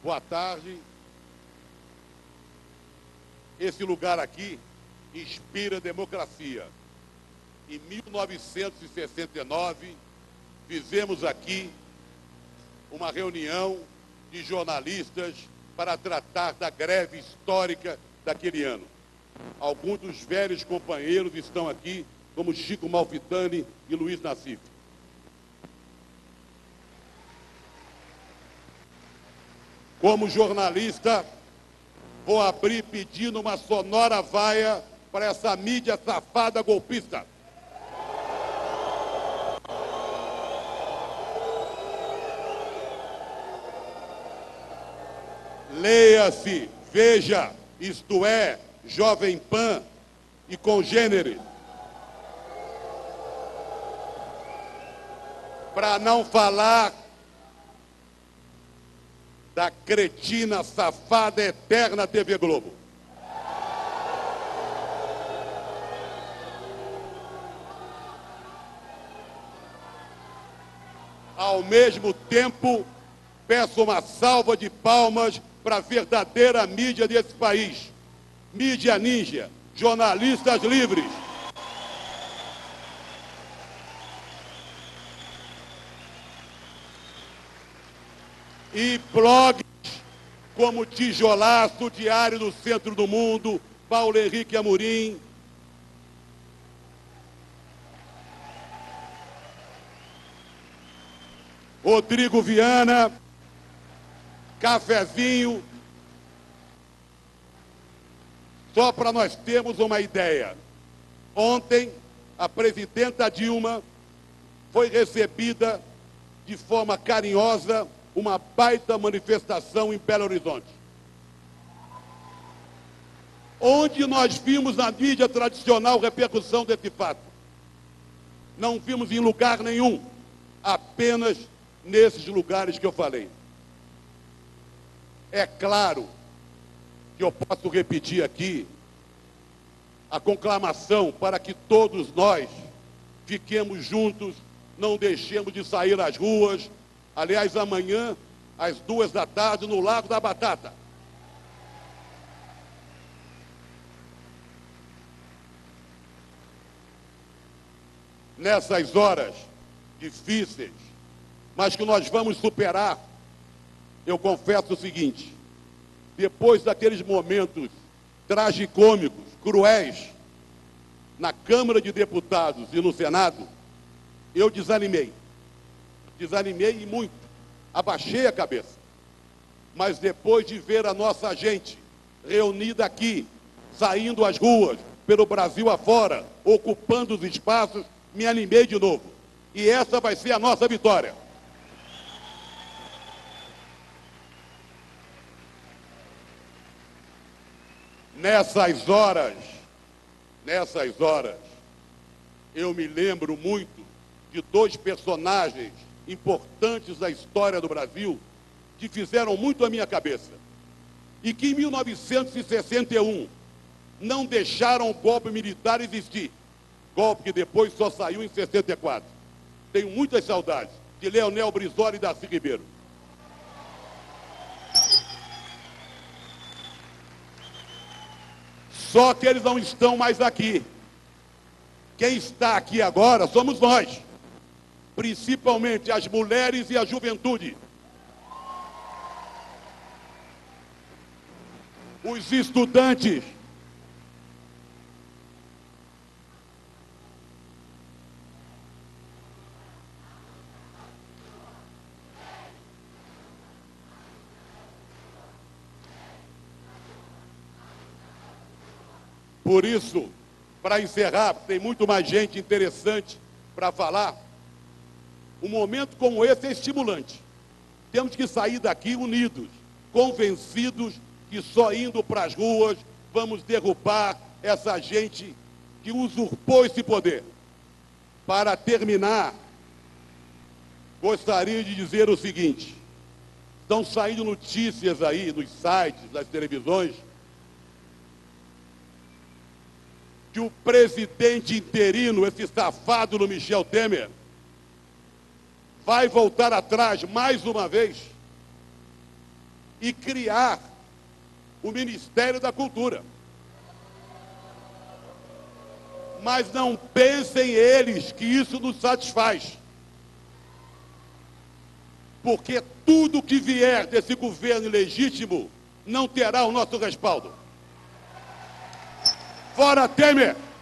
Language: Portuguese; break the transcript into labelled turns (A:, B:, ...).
A: Boa tarde. Esse lugar aqui inspira democracia. Em 1969, fizemos aqui uma reunião de jornalistas para tratar da greve histórica daquele ano. Alguns dos velhos companheiros estão aqui, como Chico Malfitani e Luiz Nassif. Como jornalista, vou abrir pedindo uma sonora vaia para essa mídia safada golpista. Leia-se, veja, isto é, Jovem Pan e congêneres. Para não falar da cretina safada eterna TV Globo. Ao mesmo tempo, peço uma salva de palmas para a verdadeira mídia desse país. Mídia ninja, jornalistas livres. E blogs como Tijolaço, Diário do Centro do Mundo, Paulo Henrique Amorim. Rodrigo Viana, Cafezinho. Só para nós termos uma ideia. Ontem, a presidenta Dilma foi recebida de forma carinhosa uma baita manifestação em Belo Horizonte. Onde nós vimos na mídia tradicional repercussão desse fato? Não vimos em lugar nenhum, apenas nesses lugares que eu falei. É claro que eu posso repetir aqui a conclamação para que todos nós fiquemos juntos, não deixemos de sair às ruas. Aliás, amanhã, às 14h, no Lago da Batata. Nessas horas difíceis, mas que nós vamos superar, eu confesso o seguinte: depois daqueles momentos tragicômicos, cruéis, na Câmara de Deputados e no Senado, eu desanimei. Desanimei e muito, abaixei a cabeça. Mas depois de ver a nossa gente reunida aqui, saindo às ruas, pelo Brasil afora, ocupando os espaços, me animei de novo. E essa vai ser a nossa vitória. Nessas horas, eu me lembro muito de dois personagens importantes da história do Brasil, que fizeram muito a minha cabeça, e que em 1961 não deixaram o golpe militar existir, golpe que depois só saiu em 64. Tenho muitas saudades de Leonel Brizola e Darcy Ribeiro. Só que eles não estão mais aqui. Quem está aqui agora somos nós, principalmente as mulheres e a juventude. Os estudantes. Por isso, para encerrar, tem muito mais gente interessante para falar. Um momento como esse é estimulante. Temos que sair daqui unidos, convencidos que só indo para as ruas vamos derrubar essa gente que usurpou esse poder. Para terminar, gostaria de dizer o seguinte: estão saindo notícias aí nos sites, nas televisões, que o presidente interino, esse safado do Michel Temer, vai voltar atrás mais uma vez e criar o Ministério da Cultura. Mas não pensem eles que isso nos satisfaz. Porque tudo que vier desse governo ilegítimo não terá o nosso respaldo. Fora Temer!